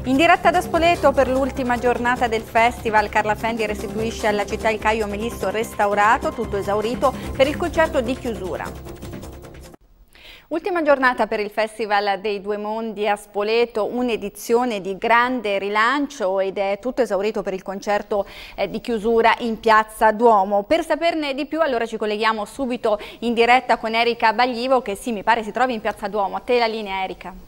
In diretta da Spoleto per l'ultima giornata del festival, Carla Fendi restituisce alla città il Caio Melisso restaurato, tutto esaurito, per il concerto di chiusura. Ultima giornata per il Festival dei Due Mondi a Spoleto, un'edizione di grande rilancio ed è tutto esaurito per il concerto di chiusura in Piazza Duomo. Per saperne di più allora ci colleghiamo subito in diretta con Erika Baglivo che sì, mi pare si trovi in Piazza Duomo. A te la linea, Erika.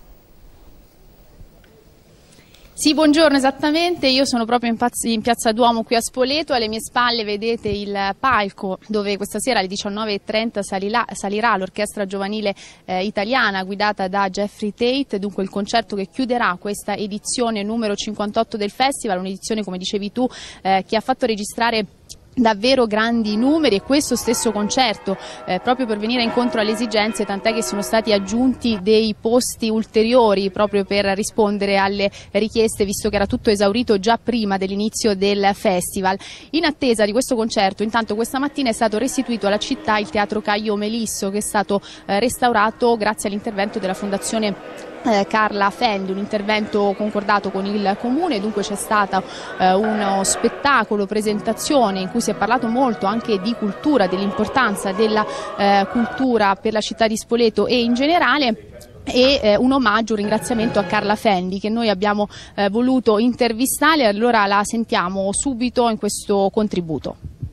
Sì, buongiorno, esattamente, io sono proprio in Piazza Duomo qui a Spoleto, alle mie spalle vedete il palco dove questa sera alle 19:30 salirà l'orchestra giovanile italiana guidata da Jeffrey Tate, dunque il concerto che chiuderà questa edizione numero 58 del festival, un'edizione come dicevi tu che ha fatto registrare davvero grandi numeri e questo stesso concerto proprio per venire incontro alle esigenze, tant'è che sono stati aggiunti dei posti ulteriori proprio per rispondere alle richieste visto che era tutto esaurito già prima dell'inizio del festival. In attesa di questo concerto intanto questa mattina è stato restituito alla città il Teatro Caio Melisso che è stato restaurato grazie all'intervento della Fondazione Carla Fendi, un intervento concordato con il Comune, dunque c'è stato uno spettacolo, presentazione in cui si è parlato molto anche di cultura, dell'importanza della cultura per la città di Spoleto e in generale. E un omaggio, un ringraziamento a Carla Fendi che noi abbiamo voluto intervistare, allora la sentiamo subito in questo contributo.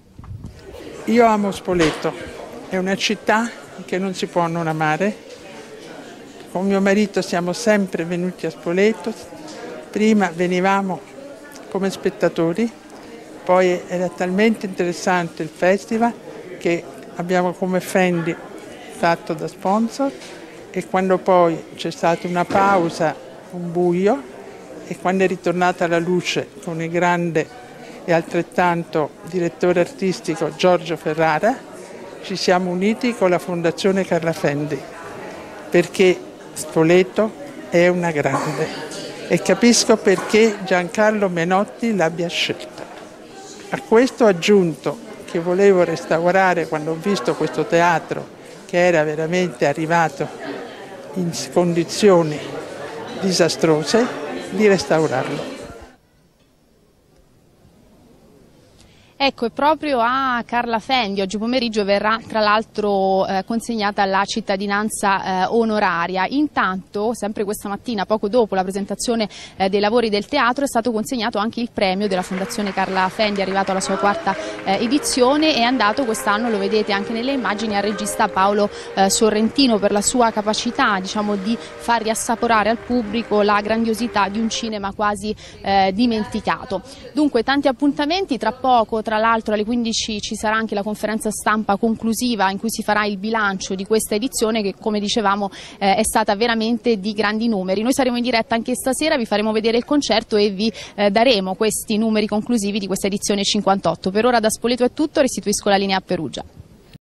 Io amo Spoleto, è una città che non si può non amare. Con mio marito siamo sempre venuti a Spoleto, prima venivamo come spettatori, poi era talmente interessante il festival che abbiamo come Fendi fatto da sponsor e quando poi c'è stata una pausa, un buio e quando è ritornata la luce con il grande e altrettanto direttore artistico Giorgio Ferrara, ci siamo uniti con la Fondazione Carla Fendi perché Spoleto è una grande e capisco perché Giancarlo Menotti l'abbia scelta. A questo ho aggiunto che volevo restaurare quando ho visto questo teatro che era veramente arrivato in condizioni disastrose, di restaurarlo. Ecco, e proprio a Carla Fendi oggi pomeriggio verrà tra l'altro consegnata la cittadinanza onoraria. Intanto, sempre questa mattina, poco dopo la presentazione dei lavori del teatro, è stato consegnato anche il premio della Fondazione Carla Fendi, arrivato alla sua quarta edizione, è andato quest'anno, lo vedete anche nelle immagini, al regista Paolo Sorrentino per la sua capacità, diciamo, di far riassaporare al pubblico la grandiosità di un cinema quasi dimenticato. Dunque, tanti appuntamenti, tra poco. Tra l'altro alle 15 ci sarà anche la conferenza stampa conclusiva in cui si farà il bilancio di questa edizione che, come dicevamo, è stata veramente di grandi numeri. Noi saremo in diretta anche stasera, vi faremo vedere il concerto e vi daremo questi numeri conclusivi di questa edizione 58. Per ora da Spoleto è tutto, restituisco la linea a Perugia.